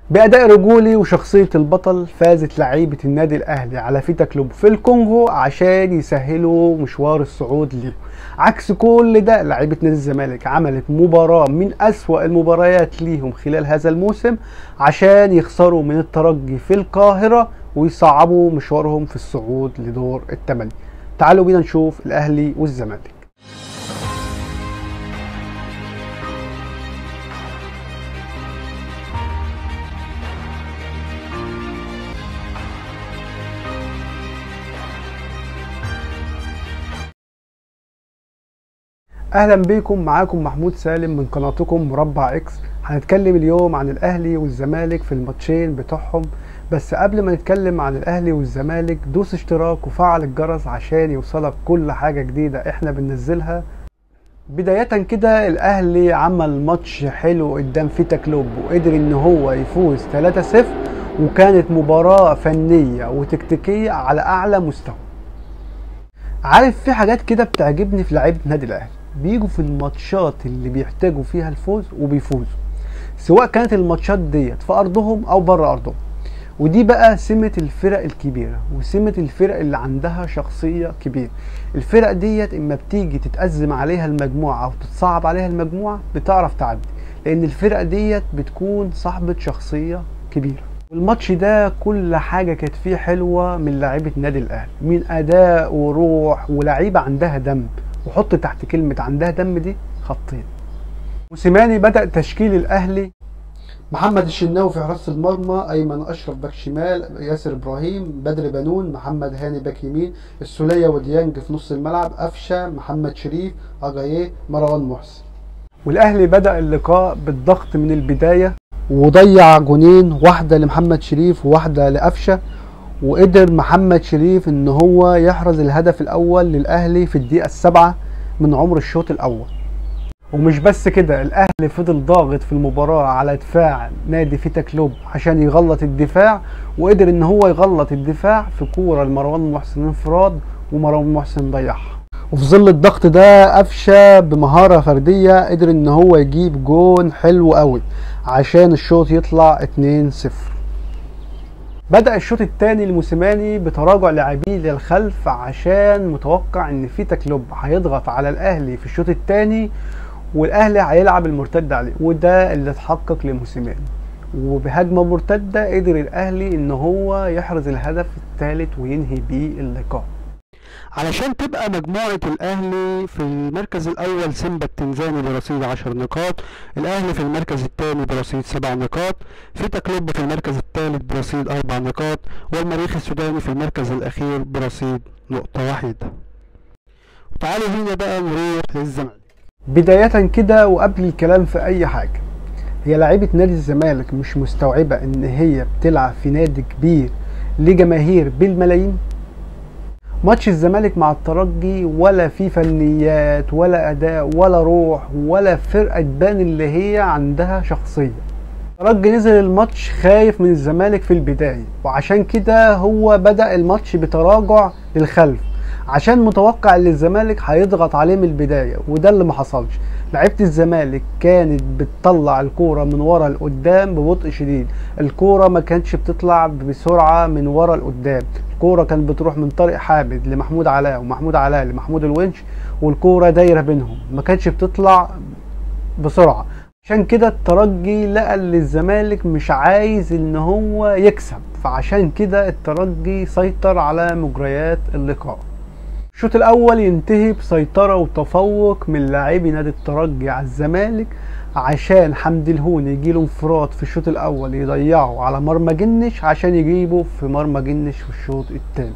بأداء رجولي وشخصية البطل فازت لعيبة النادي الأهلي على فيتا كلوب في الكونغو عشان يسهلوا مشوار الصعود ليه. عكس كل ده لعيبة نادي الزمالك عملت مباراة من أسوأ المباريات ليهم خلال هذا الموسم عشان يخسروا من الترجي في القاهرة ويصعبوا مشوارهم في الصعود لدور الثمانية. تعالوا بينا نشوف الأهلي والزمالك. اهلا بيكم، معاكم محمود سالم من قناتكم مربع اكس. هنتكلم اليوم عن الاهلي والزمالك في الماتشين بتوعهم، بس قبل ما نتكلم عن الاهلي والزمالك دوس اشتراك وفعل الجرس عشان يوصلك كل حاجة جديدة احنا بننزلها. بداية كده الاهلي عمل ماتش حلو قدام فيتا كلوب وقدر ان هو يفوز 3-0، وكانت مباراة فنية وتكتيكية على اعلى مستوى. عارف في حاجات كده بتعجبني في لعيبة النادي الاهلي، بيجوا في الماتشات اللي بيحتاجوا فيها الفوز وبيفوزوا، سواء كانت الماتشات ديت في ارضهم او بره ارضهم. ودي بقى سمة الفرق الكبيرة وسمة الفرق اللي عندها شخصية كبيرة. الفرق ديت اما بتيجي تتأزم عليها المجموعة او تتصعب عليها المجموعة بتعرف تعدي، لان الفرق ديت بتكون صاحبة شخصية كبيرة. والماتش ده كل حاجة كانت فيه حلوة من لاعيبة النادي الاهلي، من اداء وروح ولعيبة عندها دم. وحط تحت كلمة عندها دم دي خطين. موسيماني بدأ تشكيل الأهلي: محمد الشناوي في حراسة المرمى، أيمن أشرف باك شمال، ياسر إبراهيم، بدر بنون، محمد هاني باك يمين، السولية وديانج في نص الملعب، قفشة، محمد شريف، أجاييه، مروان محسن. والأهلي بدأ اللقاء بالضغط من البداية وضيع جونين، واحدة لمحمد شريف وواحدة لقفشة، وقدر محمد شريف ان هو يحرز الهدف الاول للاهلي في الدقيقة 7 من عمر الشوط الاول. ومش بس كده، الاهلي فضل ضاغط في المباراة على دفاع نادي فيتا كلوب عشان يغلط الدفاع، وقدر ان هو يغلط الدفاع في كورة لمروان محسن انفراد ومروان محسن ضيعها. وفي ظل الضغط ده قفشة بمهارة فردية قدر ان هو يجيب جون حلو قوي عشان الشوط يطلع 2-0. بدأ الشوط الثاني لموسيماني بتراجع لاعبيه للخلف عشان متوقع ان فيتا كلوب هيضغط على الاهلي في الشوط الثاني والاهلي هيلعب المرتد عليه، وده اللي اتحقق لموسيماني. وبهجمة مرتدة قدر الاهلي ان هو يحرز الهدف الثالث وينهي بيه اللقاء. علشان تبقى مجموعة الأهلي في المركز الأول سيمبا التنزاني برصيد 10 نقاط، الأهلي في المركز الثاني برصيد 7 نقاط، فيتا كلوب في المركز الثالث برصيد 4 نقاط، والمريخ السوداني في المركز الأخير برصيد نقطة واحدة. تعالوا هنا بقى نروح للزمالك. بداية كده وقبل الكلام في أي حاجة، هي لعيبة نادي الزمالك مش مستوعبة إن هي بتلعب في نادي كبير ليه جماهير بالملايين؟ ماتش الزمالك مع الترجي ولا في فنيات ولا اداء ولا روح ولا فرقه تبان اللي هي عندها شخصيه. الترجي نزل الماتش خايف من الزمالك في البدايه، وعشان كده هو بدأ الماتش بتراجع للخلف عشان متوقع ان الزمالك هيضغط عليه من البدايه، وده اللي ما حصلش. لعيبه الزمالك كانت بتطلع الكوره من ورا لقدام ببطء شديد، الكوره ما كانتش بتطلع بسرعه من ورا لقدام، الكوره كانت بتروح من طارق حامد لمحمود علاء ومحمود علاء لمحمود الونش، والكوره دايره بينهم ما كانتش بتطلع بسرعه. عشان كده الترجي لقى ان الزمالك مش عايز ان هو يكسب، فعشان كده الترجي سيطر على مجريات اللقاء. الشوط الاول ينتهي بسيطرة وتفوق من لاعبي نادي الترجي على الزمالك، عشان حمدي الهوني يجيله انفراد في الشوط الاول يضيعه على مرمى جنش عشان يجيبه في مرمى جنش في الشوط الثاني،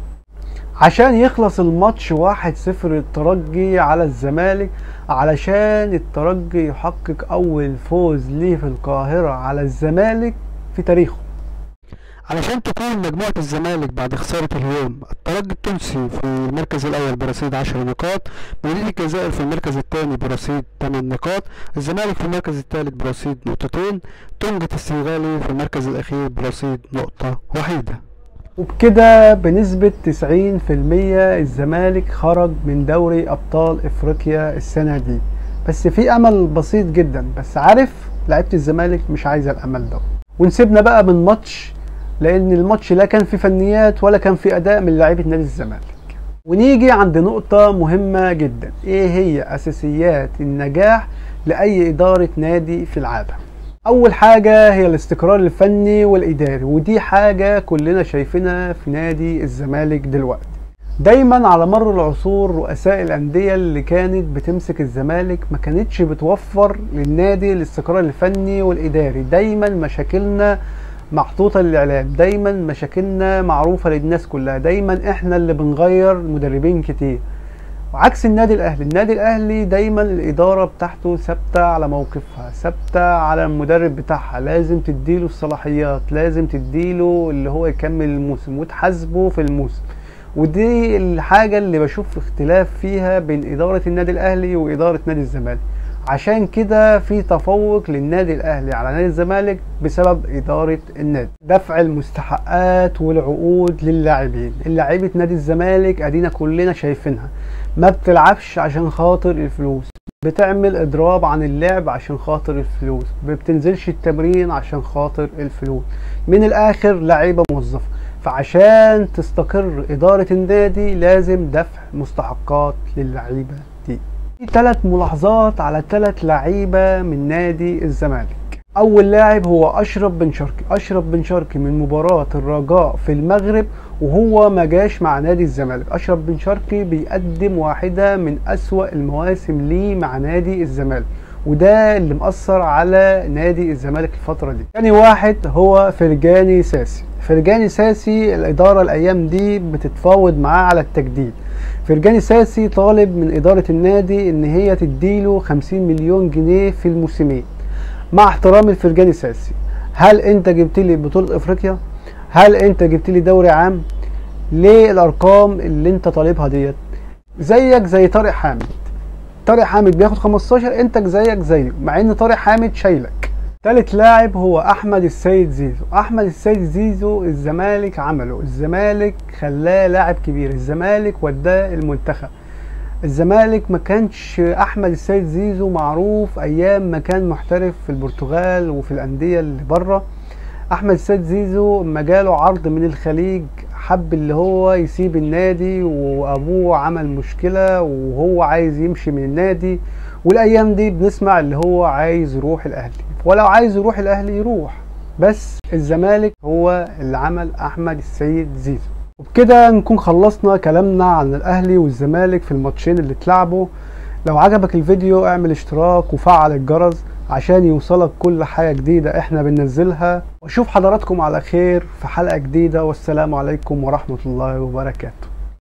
عشان يخلص الماتش 1-0 الترجي على الزمالك، علشان الترجي يحقق اول فوز ليه في القاهرة على الزمالك في تاريخه. علشان تكون مجموعة الزمالك بعد خسارة اليوم الترجي التونسي في المركز الأول برصيد 10 نقاط، مدينة الجزائر في المركز الثاني برصيد 8 نقاط، الزمالك في المركز الثالث برصيد نقطتين، تونجة السنغالي في المركز الأخير برصيد نقطة واحدة. وبكده بنسبة 90% الزمالك خرج من دوري أبطال إفريقيا السنة دي، بس في أمل بسيط جدا. بس عارف لعيبة الزمالك مش عايزة الأمل ده، ونسيبنا بقى من ماتش، لان الماتش لا كان فيه فنيات ولا كان فيه اداء من لاعيبه نادي الزمالك. ونيجي عند نقطة مهمة جدا، ايه هي اساسيات النجاح لاي ادارة نادي في العالم؟ اول حاجة هي الاستقرار الفني والاداري، ودي حاجة كلنا شايفينها في نادي الزمالك دلوقتي. دايما على مر العصور رؤساء الاندية اللي كانت بتمسك الزمالك ما كانتش بتوفر للنادي الاستقرار الفني والاداري. دايما مشاكلنا محطوطة للإعلام، دايما مشاكلنا معروفة للناس كلها، دايما احنا اللي بنغير مدربين كتير. وعكس النادي الأهلي، النادي الأهلي دايما الإدارة بتاعته ثابتة على موقفها، ثابتة على المدرب بتاعها، لازم تديله الصلاحيات، لازم تديله اللي هو يكمل الموسم وتحاسبه في الموسم. ودي الحاجة اللي بشوف اختلاف فيها بين إدارة النادي الأهلي وإدارة نادي الزمالك. عشان كده في تفوق للنادي الاهلي على نادي الزمالك بسبب اداره النادي. دفع المستحقات والعقود للاعبين، اللاعيبه نادي الزمالك ادينا كلنا شايفينها ما بتلعبش عشان خاطر الفلوس، بتعمل اضراب عن اللعب عشان خاطر الفلوس، ما بتنزلش التمرين عشان خاطر الفلوس. من الاخر لعيبه موظفه. فعشان تستقر اداره النادي لازم دفع مستحقات للعيبه دي. 3 ملاحظات على 3 لعيبه من نادي الزمالك. اول لاعب هو اشرف بن شرقي. اشرف بن شرقي من مباراه الرجاء في المغرب وهو ما جاش مع نادي الزمالك. اشرف بن شرقي بيقدم واحده من اسوأ المواسم ليه مع نادي الزمالك، وده اللي مأثر على نادي الزمالك الفترة دي. تاني واحد هو فرجاني ساسي. فرجاني ساسي الإدارة الأيام دي بتتفاوض معاه على التجديد. فرجاني ساسي طالب من إدارة النادي إن هي تديله 50 مليون جنيه في الموسمين. مع احترامي لفرجاني ساسي، هل أنت جبت لي بطولة أفريقيا؟ هل أنت جبت لي دوري عام؟ ليه الأرقام اللي أنت طالبها ديت؟ زيك زي طارق حامد. طارق حامد بياخد 15، انت زيك زيه، مع ان طارق حامد شايلك. تالت لاعب هو احمد السيد زيزو. احمد السيد زيزو الزمالك عمله، الزمالك خلاه لاعب كبير، الزمالك وداه المنتخب. الزمالك ما كانش احمد السيد زيزو معروف ايام ما كان محترف في البرتغال وفي الانديه اللي بره. احمد السيد زيزو ما جاله عرض من الخليج حب اللي هو يسيب النادي، وابوه عمل مشكلة وهو عايز يمشي من النادي، والايام دي بنسمع اللي هو عايز يروح الاهلي. ولو عايز يروح الاهلي يروح، بس الزمالك هو اللي عمل احمد السيد زيزو. وبكده نكون خلصنا كلامنا عن الاهلي والزمالك في الماتشين اللي اتلعبوا. لو عجبك الفيديو اعمل اشتراك وفعل الجرس عشان يوصلك كل حاجة جديدة احنا بننزلها، واشوف حضراتكم على خير في حلقة جديدة، والسلام عليكم ورحمة الله وبركاته.